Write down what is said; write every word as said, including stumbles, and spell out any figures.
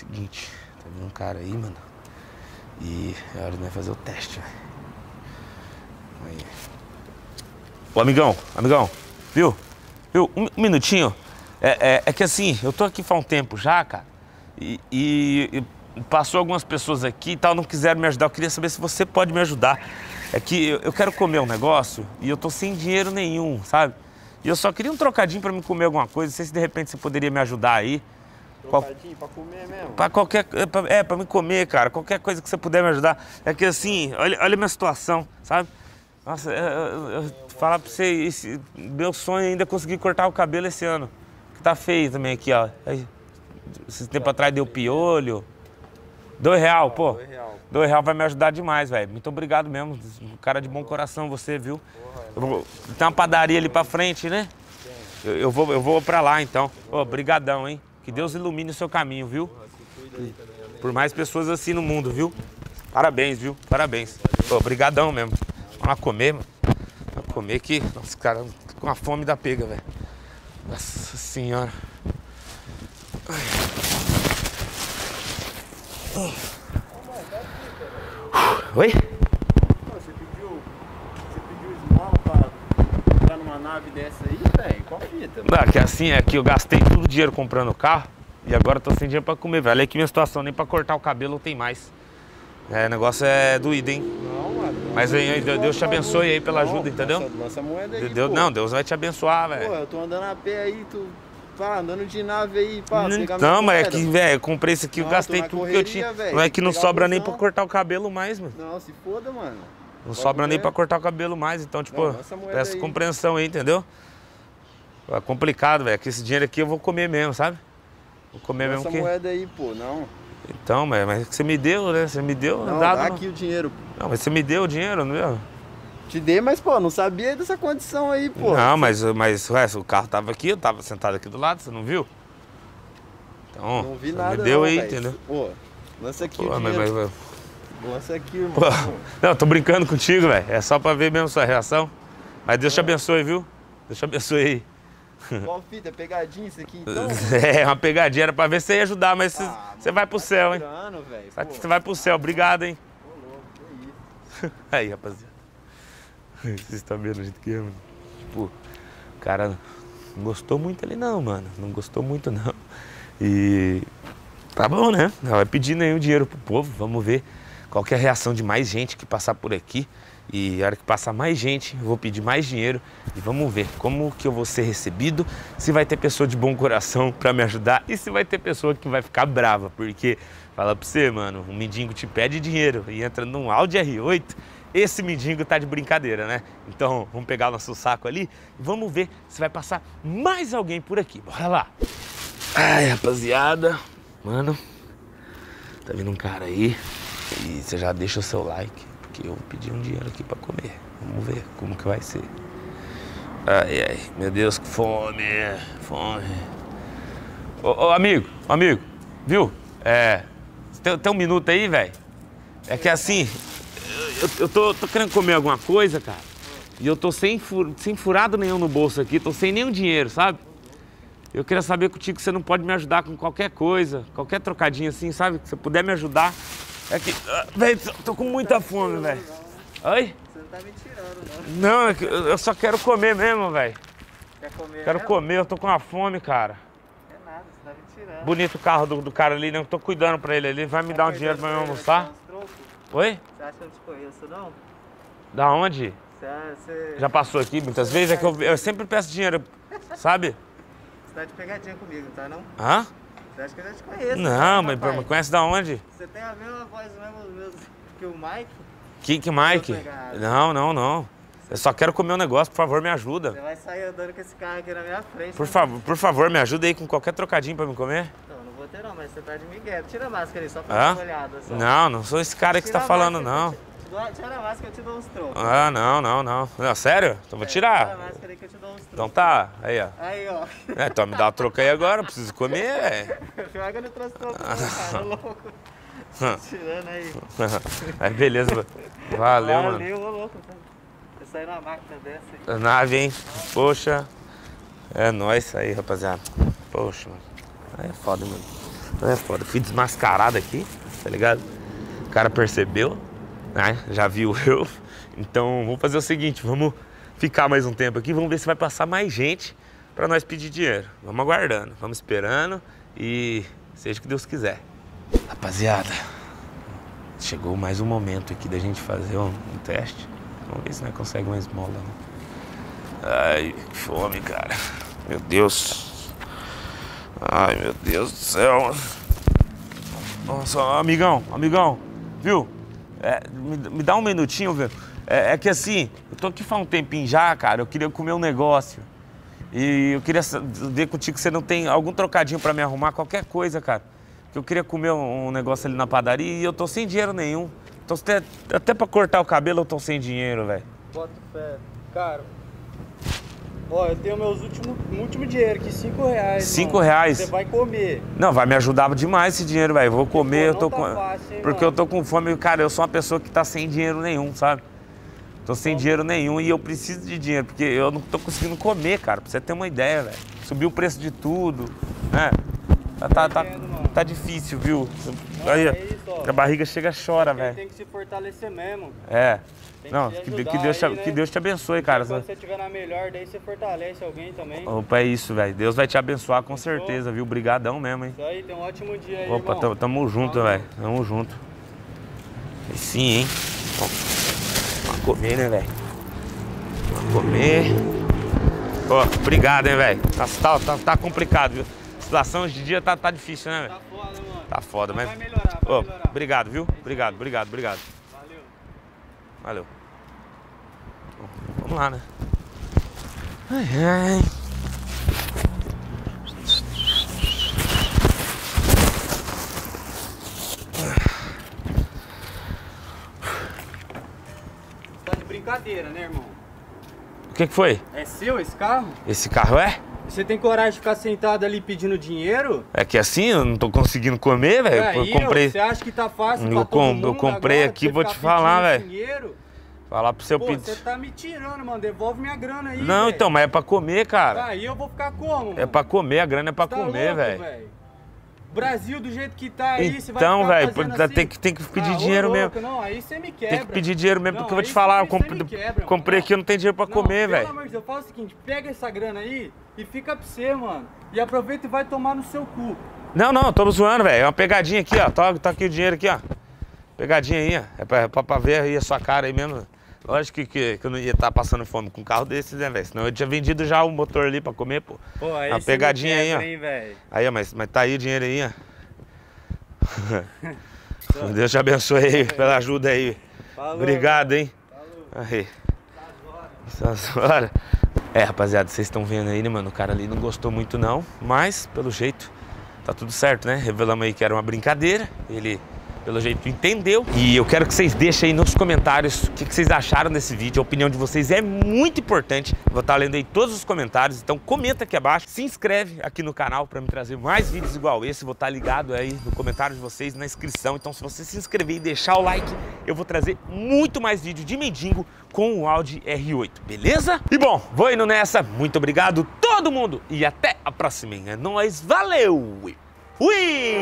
seguinte, tá vindo um cara aí, mano. E é hora de nós fazer o teste, velho. Aí. Ô, amigão, amigão, viu? Viu? Um, um minutinho. É, é, é que assim, eu tô aqui faz um tempo já, cara. E, e, e passou algumas pessoas aqui e tal, não quiseram me ajudar. Eu queria saber se você pode me ajudar. É que eu, eu quero comer um negócio e eu tô sem dinheiro nenhum, sabe? E eu só queria um trocadinho pra me comer alguma coisa. Não sei se de repente você poderia me ajudar aí. Trocadinho pra comer mesmo? Pra qualquer... É, pra me comer, cara. Qualquer coisa que você puder me ajudar. É que assim, olha, olha a minha situação, sabe? Nossa, eu, eu, eu falar pra você, esse, meu sonho ainda é conseguir cortar o cabelo esse ano. Que tá feio também aqui, ó. Aí, esse tempo atrás deu piolho. Dois real, pô. Dois real. Dois real vai me ajudar demais, velho. Muito obrigado mesmo. Um cara de bom coração você, viu? Eu vou, tem uma padaria ali pra frente, né? Eu, eu, vou, eu vou pra lá, então. Ô, brigadão, hein? Que Deus ilumine o seu caminho, viu? Por mais pessoas assim no mundo, viu? Parabéns, viu? Parabéns. Ô, brigadão mesmo. Vamos lá comer, mano. Vamos comer que... Nossa, cara, com a fome da pega, velho. Nossa senhora. Oi? Você pediu, você pediu esmola pra entrar numa nave dessa aí, velho? Qual fita? Não, que assim, é que eu gastei todo o dinheiro comprando o carro e agora eu tô sem dinheiro pra comer, velho. Olha aqui minha situação, nem pra cortar o cabelo tem mais. É, o negócio é doído, hein? Não, mano. Mas aí, Deus te abençoe aí pela ajuda, não, entendeu? Nossa, nossa moeda aí, Deus, pô. não, Deus vai te abençoar, Pô, velho. eu tô andando a pé aí, tu... Pá, andando de nave aí, pá, pegar Não, minha mas é moeda. que, velho, eu comprei isso aqui, eu Não, gastei tô na tudo que eu correria, tinha. velho, Não é tem que que não pegar sobra o nem busão. pra cortar o cabelo mais, mano. Não, se foda, mano. Não Pode sobra nem ver. pra cortar o cabelo mais, então, tipo, Não, essa moeda peço aí. compreensão aí, entendeu? É complicado, velho, que esse dinheiro aqui eu vou comer mesmo, sabe? Vou comer Essa mesmo que... moeda aí, pô, não. Então, mas, mas você me deu, né? Você me deu, Não, dado, dá não. aqui o dinheiro. Não, mas você me deu o dinheiro, não deu? Te dei, mas, pô, não sabia dessa condição aí, pô. Não, mas, mas ué, o carro tava aqui, eu tava sentado aqui do lado, você não viu? Então, Não vi você nada, me deu não, aí, véio. entendeu? Pô, lança aqui Pô, o mas, dinheiro. mas, mas... Lança aqui, irmão. Pô, não, tô brincando contigo, velho. É só pra ver mesmo sua reação. Mas Deus te abençoe, viu? Deus te abençoe aí. Qual fita? É pegadinha isso aqui, então? É, uma pegadinha, era pra ver se você ia ajudar, mas você, Ah, você mano, vai pro tá céu, hein? tirando, velho. Vai- Pô, Você vai pro céu, obrigado, hein? Ô, louco, que isso. Aí, rapaziada. Vocês estão vendo o jeito que é, mano? Tipo, o cara não gostou muito ali não, mano. Não gostou muito não. E tá bom, né? Vai pedindo aí o dinheiro pro povo, vamos ver qual que é a reação de mais gente que passar por aqui. E a hora que passar mais gente, eu vou pedir mais dinheiro e vamos ver como que eu vou ser recebido, se vai ter pessoa de bom coração pra me ajudar e se vai ter pessoa que vai ficar brava, porque fala pra você, mano, um mendigo te pede dinheiro e entra num Audi R oito, esse mendigo tá de brincadeira, né? Então vamos pegar o nosso saco ali e vamos ver se vai passar mais alguém por aqui. Bora lá! Ai, rapaziada, mano, tá vindo um cara aí e você já deixa o seu like. Que eu pedi um dinheiro aqui pra comer. Vamos ver como que vai ser. Ai, ai, meu Deus, que fome, fome. Ô, ô amigo, amigo, viu? É, tem, tem um minuto aí, velho? É que assim, eu, eu tô, tô querendo comer alguma coisa, cara. E eu tô sem, fur, sem furado nenhum no bolso aqui, tô sem nenhum dinheiro, sabe? Eu queria saber contigo que você não pode me ajudar com qualquer coisa, qualquer trocadinho assim, sabe? Que você puder me ajudar. É que, velho, tô com muita fome, velho. Oi? Você não tá me tirando, não. Não, é que eu só quero comer mesmo, velho. Quer comer? Quero mesmo? comer, eu tô com uma fome, cara. É nada, você tá me tirando. Bonito o carro do, do cara ali, né? Eu tô cuidando pra ele ali. Vai me dar um dinheiro pra eu almoçar? Oi? Você acha que eu não te conheço, não? Da onde? Você, você... Já passou aqui muitas vezes? É que eu, eu sempre peço dinheiro, sabe? Você tá de pegadinha comigo, não tá não? Hã? Você acha que eu já te conheço? Não, né, mas papai? me conhece da onde? Você tem a mesma voz mesmo, mesmo que o Mike? Que, que Mike? Não, não, não. Eu só quero comer um negócio, por favor, me ajuda. Você vai sair andando com esse carro aqui na minha frente. Por né? favor, por favor, me ajuda aí com qualquer trocadinho pra me comer. Não, não vou ter não, mas você tá de migué. Tira a máscara aí, só pra Hã? dar uma olhada. Só. Não, não sou esse cara aí que você Tira tá a falando, máscara, não. te- te dou- Tira a máscara que eu te dou uns trocos. Ah, não, não, não. Não, sério? Então vou Tira a tirar. máscara aí que eu te dou uns trocos. Então tá, aí, ó. Aí, ó. É, então me dá uma troca aí agora, eu preciso comer, é. Pior que eu não trouxe troco não, cara, louco. Tirando aí. Aí, beleza. Valeu, mano. Valeu, ô louco. Eu saí na máquina dessa aí. A nave, hein? Poxa. É nóis aí, rapaziada. Poxa, mano. Aí é foda, mano. É foda. Fui desmascarado aqui, tá ligado? O cara percebeu, né? Já viu eu. Então vamos fazer o seguinte, vamos ficar mais um tempo aqui, vamos ver se vai passar mais gente pra nós pedir dinheiro. Vamos aguardando, vamos esperando e seja o que Deus quiser. Rapaziada, chegou mais um momento aqui da gente fazer um, um teste. Vamos ver se nós conseguimos uma esmola, né? Ai, que fome, cara. Meu Deus. Ai, meu Deus do céu. Nossa, amigão, amigão, viu? É, me, me dá um minutinho, viu? É, é que assim, eu tô aqui faz um tempinho já, cara, eu queria comer um negócio. E eu queria ver contigo se você não tem algum trocadinho pra me arrumar, qualquer coisa, cara. Que eu queria comer um, um negócio ali na padaria e eu tô sem dinheiro nenhum. Tô até, até pra cortar o cabelo eu tô sem dinheiro, velho. Bota fé. Cara, ó, eu tenho meus últimos último dinheiro aqui, cinco reais. Cinco mano. reais? Você vai comer. Não, vai me ajudar demais esse dinheiro, velho. Vou comer, Pô, eu tô tá com. fácil, hein, Porque mano? eu tô com fome, cara. Eu sou uma pessoa que tá sem dinheiro nenhum, sabe? Tô sem dinheiro nenhum e eu preciso de dinheiro, porque eu não tô conseguindo comer, cara. Pra você ter uma ideia, velho. Subiu o preço de tudo, né? Tá, tá, tá, tá difícil, viu? Não, Aí, é isso, ó. a barriga chega e chora, velho. Tem que se fortalecer mesmo. É. Tem Não, que, que, se que, Deus te, aí, né? que Deus te abençoe, cara. Quando você estiver na melhor, daí você fortalece alguém também. Opa, é isso, velho. Deus vai te abençoar com certeza, viu? Brigadão mesmo, hein? Isso aí, tem um ótimo dia aí, Opa, irmão. tamo, tamo junto, velho. Tamo junto. Aí sim, hein? Vamos comer, né, velho? Vamos comer. Ó, obrigado, hein, velho. Tá, tá, tá, tá complicado, viu? A situação hoje em dia tá, tá difícil, né, velho? Tá foda, mano. Tá foda, mas... Vai melhorar, vai Ô, melhorar. obrigado, viu? Obrigado, obrigado, obrigado. Valeu. Valeu. Vamos lá, né? Ai, ai. Tá de brincadeira, né, irmão? O que que foi? É seu esse carro? Esse carro é? Você tem coragem de ficar sentado ali pedindo dinheiro? É que assim, eu não tô conseguindo comer, velho. Eu Aí, comprei... Você acha que tá fácil Eu pra com- todo eu mundo comprei agora, aqui, pra vou você te ficar falar, pedindo velho. dinheiro? Falar pro seu Pô, pedido. você tá me tirando, mano. Devolve minha grana aí, Não, véio. então, mas é pra comer, cara. Aí eu vou ficar como, mano? É pra comer, a grana é pra Tá comer, louco, velho. Brasil do jeito que tá aí, você vai Então, ficar velho, fazendo tem assim? que, tem que pedir Ah, ô, dinheiro louco, mesmo. Não, aí você me quebra. Tem que pedir dinheiro mesmo, Não, porque eu vou te aí falar, eu você me comprei, quebra, comprei mano. aqui, eu não tenho dinheiro pra Não, comer, pelo velho. amor de Deus, fala o seguinte, pega essa grana aí e fica pra você, mano. E aproveita e vai tomar no seu cu. Não, não, tô zoando, velho. É uma pegadinha aqui, ó. Tá, tá aqui o dinheiro aqui, ó. Pegadinha aí, ó. É pra, pra, pra ver aí a sua cara aí mesmo. Lógico que, que, que eu não ia estar passando fome com um carro desses, né, velho? Senão eu tinha vendido já o motor ali pra comer, pô. Pô, aí Uma você pegadinha me aí, ó. quebra, hein, velho. Aí, ó, mas, mas tá aí o dinheiro aí, ó. Deus te abençoe aí pela ajuda aí. Falou, Obrigado, hein? Falou. Aí. Essas horas. É, rapaziada, vocês estão vendo aí, né, mano? O cara ali não gostou muito, não. Mas, pelo jeito, tá tudo certo, né? Revelamos aí que era uma brincadeira. Ele, pelo jeito, entendeu. E eu quero que vocês deixem aí nos comentários o que, que vocês acharam desse vídeo. A opinião de vocês é muito importante. Vou estar lendo aí todos os comentários. Então, comenta aqui abaixo. Se inscreve aqui no canal para me trazer mais vídeos igual esse. Vou estar ligado aí no comentário de vocês, na inscrição. Então, se você se inscrever e deixar o like, eu vou trazer muito mais vídeo de mendigo com o Audi R oito, beleza? E bom, vou indo nessa. Muito obrigado todo mundo e até a próxima. É nóis, valeu! Fui!